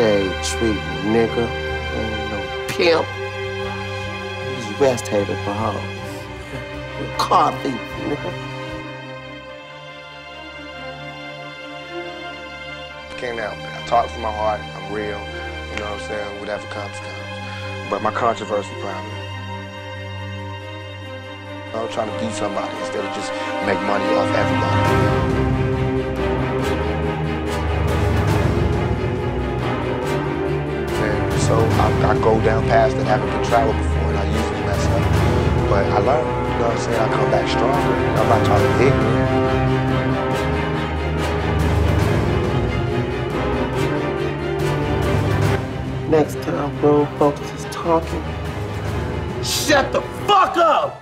shade treat, nigga. Ain't no pimp. He's rest hater for hoes. Car thief, nigga. Can't help it. I talk from my heart. I'm real. You know what I'm saying? Whatever comes, comes. But my controversy problem. I'm trying to be somebody instead of just make money off everybody. So I go down paths that haven't been traveled before, and I usually mess up. But I learn, you know what I'm saying? I come back stronger. I'm not trying to be ignorant. Next time road folks is talking, shut the fuck up!